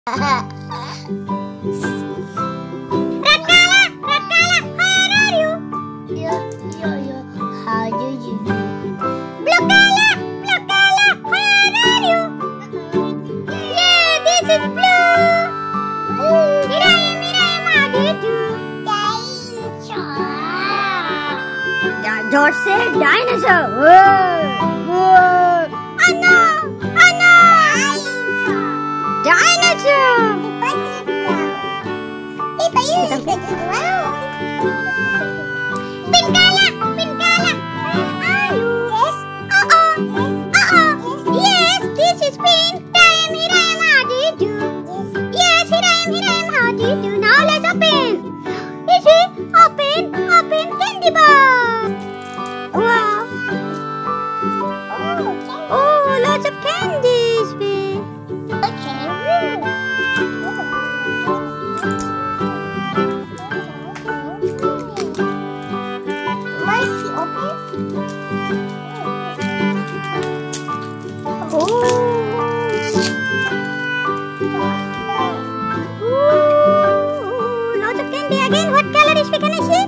Where are you? How do you do? Blue color, where are you? Yeah, this is blue. Here I am, how do you do? George said dinosaur. Whoa. Oh no! Dinosaur. Peppa, you look good as well. Pink color, where are you? Yes, this is pink. Here I am, how do you do? Yes, here I am, how do you do? Now let's open. Ishfi, open candy bar. Wow. Oh, lots of candies. Lots of candy again. What color is can I see?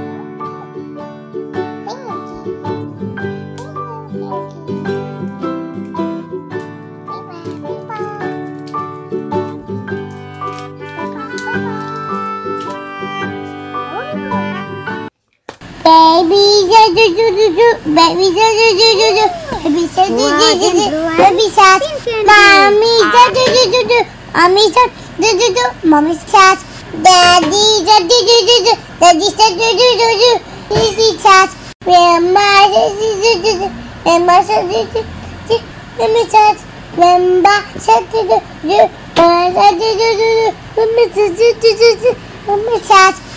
Baby shark, baby shark, baby shark, mommy shark, mommy shark, mommy shark, daddy shark, daddy shark, daddy shark, grandma shark, grandma shark, grandma shark, grandma shark, grandma shark,